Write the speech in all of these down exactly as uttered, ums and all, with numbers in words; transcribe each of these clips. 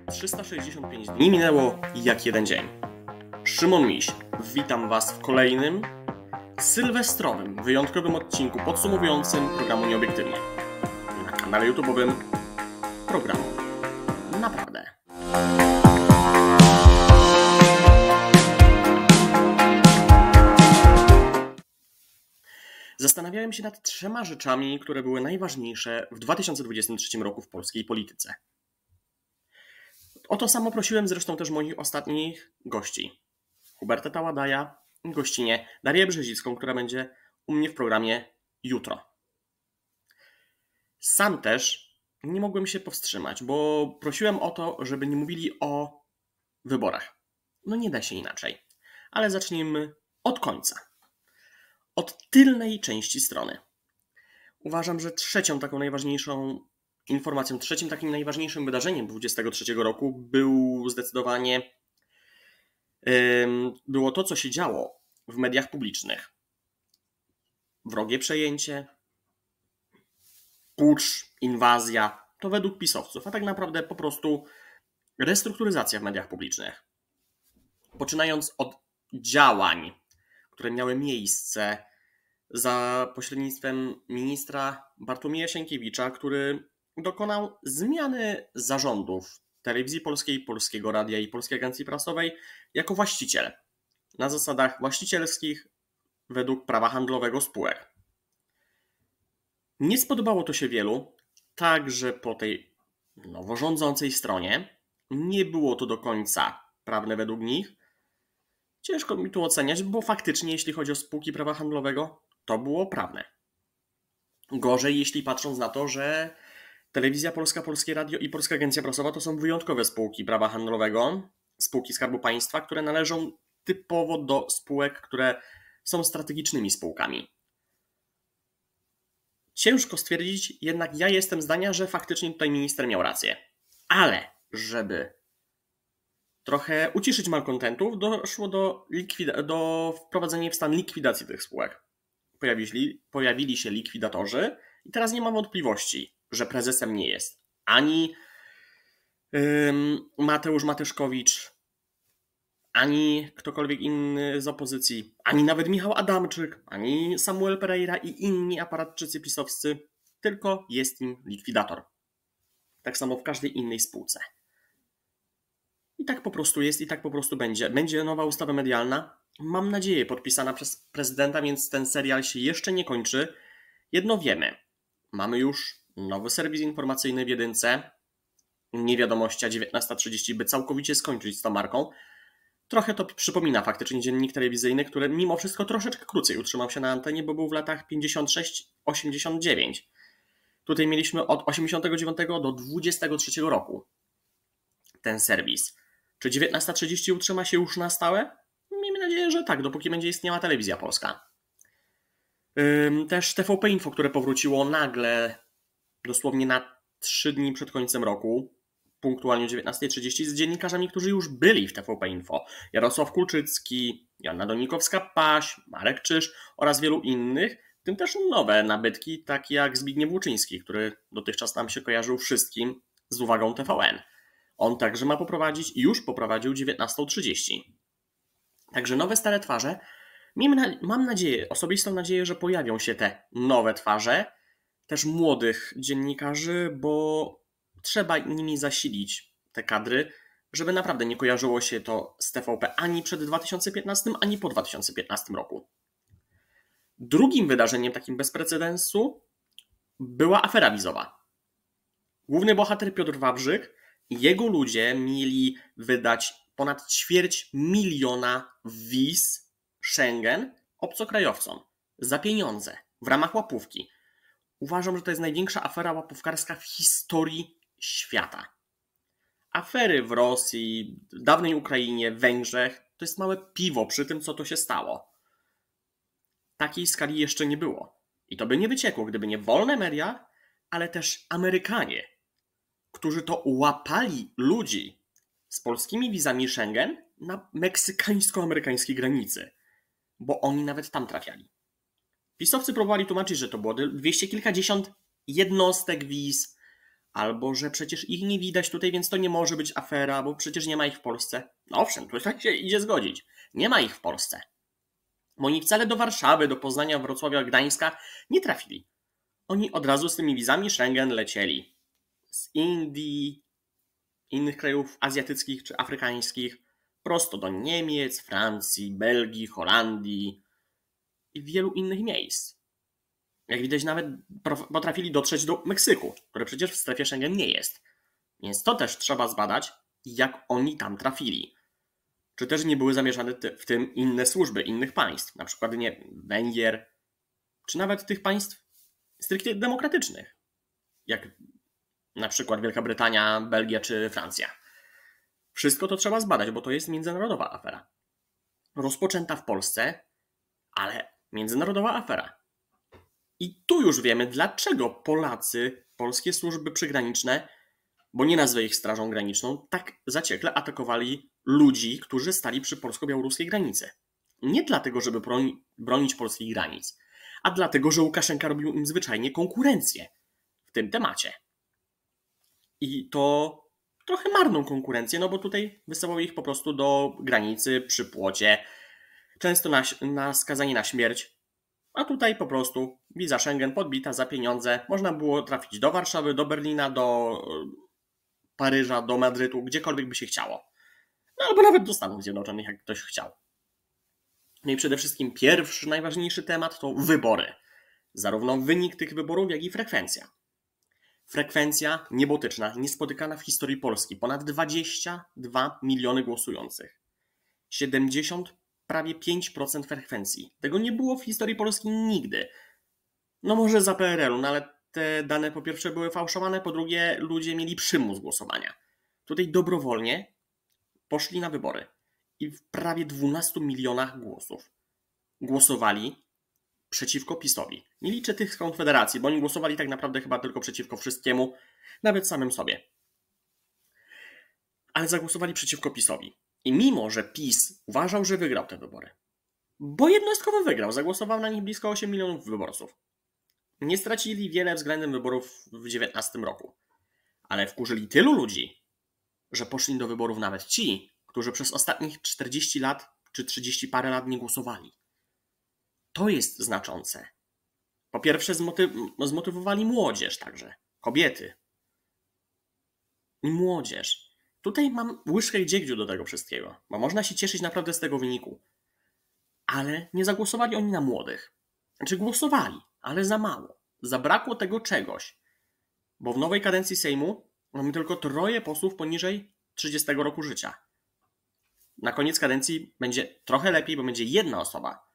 trzysta sześćdziesiąt pięć dni minęło jak jeden dzień. Szymon Miś, witam Was w kolejnym sylwestrowym, wyjątkowym odcinku podsumowującym programu Nieobiektywnie na kanale YouTube'owym programu Naprawdę. Zastanawiałem się nad trzema rzeczami, które były najważniejsze w dwa tysiące dwudziestym trzecim roku w polskiej polityce. O to samo prosiłem zresztą też moich ostatnich gości. Huberta Taładaja i gościnie Darię Brzezicką, która będzie u mnie w programie jutro. Sam też nie mogłem się powstrzymać, bo prosiłem o to, żeby nie mówili o wyborach. No nie da się inaczej. Ale zacznijmy od końca. Od tylnej części strony. Uważam, że trzecią taką najważniejszą informacją, trzecim takim najważniejszym wydarzeniem dwudziestego trzeciego roku był zdecydowanie było to, co się działo w mediach publicznych. Wrogie przejęcie, pucz, inwazja, to według pisowców, a tak naprawdę po prostu restrukturyzacja w mediach publicznych. Poczynając od działań, które miały miejsce za pośrednictwem ministra Bartłomieja Sienkiewicza, który dokonał zmiany zarządów Telewizji Polskiej, Polskiego Radia i Polskiej Agencji Prasowej jako właściciel, na zasadach właścicielskich według prawa handlowego spółek. Nie spodobało to się wielu, także po tej nowo rządzącej stronie. Nie było to do końca prawne według nich. Ciężko mi tu oceniać, bo faktycznie jeśli chodzi o spółki prawa handlowego, to było prawne. Gorzej, jeśli patrząc na to, że Telewizja Polska, Polskie Radio i Polska Agencja Prasowa to są wyjątkowe spółki prawa handlowego, spółki Skarbu Państwa, które należą typowo do spółek, które są strategicznymi spółkami. Ciężko stwierdzić, jednak ja jestem zdania, że faktycznie tutaj minister miał rację. Ale żeby trochę uciszyć malkontentów, doszło do, likwida- do wprowadzenia w stan likwidacji tych spółek. Pojawili, pojawili się likwidatorzy i teraz nie mam wątpliwości, że prezesem nie jest ani ym, Mateusz Mateuszkowicz, ani ktokolwiek inny z opozycji, ani nawet Michał Adamczyk, ani Samuel Pereira i inni aparatczycy pisowscy, tylko jest nim likwidator. Tak samo w każdej innej spółce. I tak po prostu jest i tak po prostu będzie. Będzie nowa ustawa medialna, mam nadzieję podpisana przez prezydenta, więc ten serial się jeszcze nie kończy. Jedno wiemy, mamy już nowy serwis informacyjny w jedynce, Niewiadomościa dziewiętnasta trzydzieści, by całkowicie skończyć z tą marką. Trochę to przypomina faktycznie dziennik telewizyjny, który mimo wszystko troszeczkę krócej utrzymał się na antenie, bo był w latach pięćdziesiąt sześć osiemdziesiąt dziewięć. Tutaj mieliśmy od osiemdziesiątego dziewiątego do dwudziestego trzeciego roku ten serwis. Czy dziewiętnasta trzydzieści utrzyma się już na stałe? Miejmy nadzieję, że tak, dopóki będzie istniała Telewizja Polska. Też T V P Info, które powróciło nagle, dosłownie na trzy dni przed końcem roku, punktualnie o dziewiętnasta trzydzieści, z dziennikarzami, którzy już byli w T V P Info. Jarosław Kulczycki, Joanna Donikowska-Paś, Marek Czyż oraz wielu innych, w tym też nowe nabytki, takie jak Zbigniew Łuczyński, który dotychczas nam się kojarzył wszystkim z uwagą T V N. On także ma poprowadzić i już poprowadził dziewiętnasta trzydzieści. Także nowe, stare twarze. Mam nadzieję, osobistą nadzieję, że pojawią się te nowe twarze, też młodych dziennikarzy, bo trzeba nimi zasilić te kadry, żeby naprawdę nie kojarzyło się to z T V P ani przed dwa tysiące piętnastym, ani po dwa tysiące piętnastym roku. Drugim wydarzeniem takim bez precedensu była afera wizowa. Główny bohater Piotr Wawrzyk i jego ludzie mieli wydać ponad ćwierć miliona wiz Schengen obcokrajowcom za pieniądze w ramach łapówki. Uważam, że to jest największa afera łapówkarska w historii świata. Afery w Rosji, w dawnej Ukrainie, Węgrzech to jest małe piwo przy tym, co to się stało. Takiej skali jeszcze nie było. I to by nie wyciekło, gdyby nie wolne media, ale też Amerykanie, którzy to łapali ludzi z polskimi wizami Schengen na meksykańsko-amerykańskiej granicy, bo oni nawet tam trafiali. Pisowcy próbowali tłumaczyć, że to było dwieście kilkadziesiąt jednostek wiz, albo że przecież ich nie widać tutaj, więc to nie może być afera, bo przecież nie ma ich w Polsce. No owszem, tu tak się idzie zgodzić. Nie ma ich w Polsce. Bo oni wcale do Warszawy, do Poznania, Wrocławia, Gdańska nie trafili. Oni od razu z tymi wizami Schengen lecieli. Z Indii, innych krajów azjatyckich czy afrykańskich, prosto do Niemiec, Francji, Belgii, Holandii i wielu innych miejsc. Jak widać, nawet potrafili dotrzeć do Meksyku, które przecież w strefie Schengen nie jest. Więc to też trzeba zbadać, jak oni tam trafili. Czy też nie były zamieszane w tym inne służby innych państw, na przykład nie Węgier, czy nawet tych państw stricte demokratycznych, jak na przykład Wielka Brytania, Belgia czy Francja. Wszystko to trzeba zbadać, bo to jest międzynarodowa afera. Rozpoczęta w Polsce, ale międzynarodowa afera. I tu już wiemy, dlaczego Polacy, polskie służby przygraniczne, bo nie nazwę ich Strażą Graniczną, tak zaciekle atakowali ludzi, którzy stali przy polsko-białoruskiej granicy. Nie dlatego, żeby broni, bronić polskich granic, a dlatego, że Łukaszenka robił im zwyczajnie konkurencję w tym temacie. I to trochę marną konkurencję, no bo tutaj wysyłał ich po prostu do granicy przy płocie, często na, na skazanie na śmierć, a tutaj po prostu wiza Schengen podbita za pieniądze. Można było trafić do Warszawy, do Berlina, do Paryża, do Madrytu, gdziekolwiek by się chciało. No albo nawet do Stanów Zjednoczonych, jak ktoś chciał. No i przede wszystkim pierwszy, najważniejszy temat to wybory. Zarówno wynik tych wyborów, jak i frekwencja. Frekwencja niebotyczna, niespotykana w historii Polski. Ponad dwadzieścia dwa miliony głosujących. siedemdziesiąt, prawie pięć procent frekwencji. Tego nie było w historii Polski nigdy. No może za P R L u, no ale te dane po pierwsze były fałszowane, po drugie ludzie mieli przymus głosowania. Tutaj dobrowolnie poszli na wybory i w prawie dwunastu milionach głosów głosowali przeciwko PiS-owi. Nie liczę tych z Konfederacji, bo oni głosowali tak naprawdę chyba tylko przeciwko wszystkiemu, nawet samym sobie. Ale zagłosowali przeciwko PiS-owi. I mimo, że PiS uważał, że wygrał te wybory, bo jednostkowo wygrał, zagłosował na nich blisko osiem milionów wyborców. Nie stracili wiele względem wyborów w dziewiętnastym roku. Ale wkurzyli tylu ludzi, że poszli do wyborów nawet ci, którzy przez ostatnich czterdzieści lat czy trzydzieści parę lat nie głosowali. To jest znaczące. Po pierwsze zmotyw- zmotywowali młodzież także, kobiety i młodzież. Tutaj mam łyżkę dziegciu do tego wszystkiego, bo można się cieszyć naprawdę z tego wyniku. Ale nie zagłosowali oni na młodych. Znaczy głosowali, ale za mało. Zabrakło tego czegoś. Bo w nowej kadencji Sejmu mamy tylko troje posłów poniżej trzydziestego roku życia. Na koniec kadencji będzie trochę lepiej, bo będzie jedna osoba.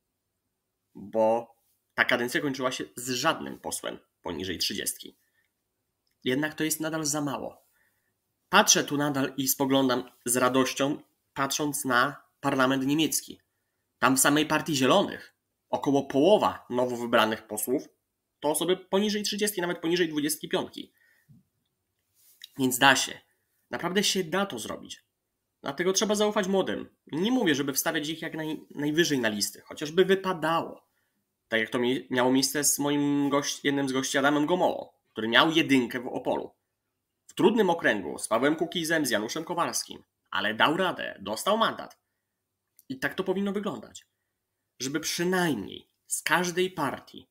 Bo ta kadencja kończyła się z żadnym posłem poniżej trzydziestki. Jednak to jest nadal za mało. Patrzę tu nadal i spoglądam z radością, patrząc na parlament niemiecki. Tam w samej Partii Zielonych około połowa nowo wybranych posłów to osoby poniżej trzydziestki, nawet poniżej dwudziestki piątki. Więc da się. Naprawdę się da to zrobić. Dlatego trzeba zaufać młodym. Nie mówię, żeby wstawiać ich jak naj, najwyżej na listy, chociażby wypadało. Tak jak to mi, miało miejsce z moim gość, jednym z gości Adamem Gomołą, który miał jedynkę w Opolu. W trudnym okręgu z Pawłem Kukizem, z Januszem Kowalskim. Ale dał radę, dostał mandat. I tak to powinno wyglądać. Żeby przynajmniej z każdej partii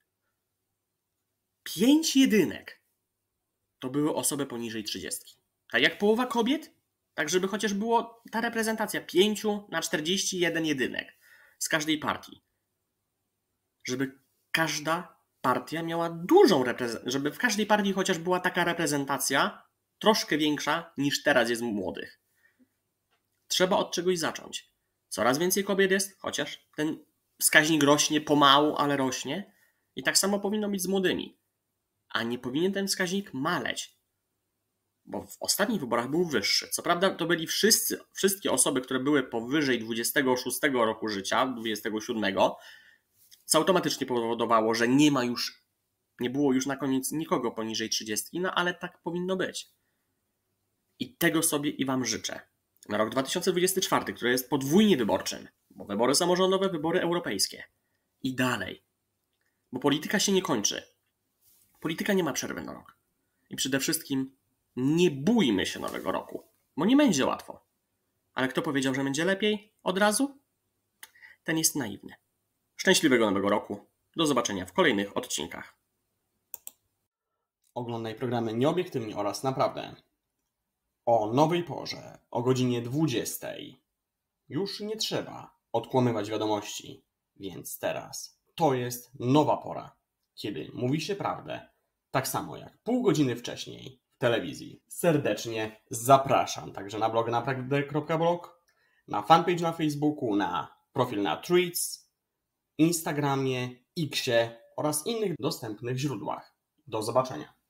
pięć jedynek to były osoby poniżej trzydziestki. Tak jak połowa kobiet, tak żeby chociaż było ta reprezentacja pięć na czterdzieści jeden jedynek z każdej partii. Żeby każda partia miała dużą reprezentację, żeby w każdej partii chociaż była taka reprezentacja troszkę większa niż teraz jest młodych. Trzeba od czegoś zacząć. Coraz więcej kobiet jest, chociaż ten wskaźnik rośnie pomału, ale rośnie. I tak samo powinno być z młodymi. A nie powinien ten wskaźnik maleć. Bo w ostatnich wyborach był wyższy. Co prawda to byli wszyscy, wszystkie osoby, które były powyżej dwudziestego szóstego roku życia, dwudziestego siódmego, co automatycznie powodowało, że nie ma już, nie było już na koniec nikogo poniżej trzydziestki, no ale tak powinno być. I tego sobie i wam życzę. Na rok dwa tysiące dwudziesty czwarty, który jest podwójnie wyborczym, bo wybory samorządowe, wybory europejskie. I dalej. Bo polityka się nie kończy. Polityka nie ma przerwy na rok. I przede wszystkim nie bójmy się nowego roku, bo nie będzie łatwo. Ale kto powiedział, że będzie lepiej od razu? Ten jest naiwny. Szczęśliwego nowego roku. Do zobaczenia w kolejnych odcinkach. Oglądaj programy Nieobiektywnie oraz Naprawdę. O nowej porze, o godzinie dwudziestej. Już nie trzeba odkłamywać wiadomości, więc teraz to jest nowa pora, kiedy mówi się prawdę, tak samo jak pół godziny wcześniej w telewizji. Serdecznie zapraszam także na blog naprawdę kropka blog, na fanpage na Facebooku, na profil na Threads, Instagramie, Xie oraz innych dostępnych źródłach. Do zobaczenia.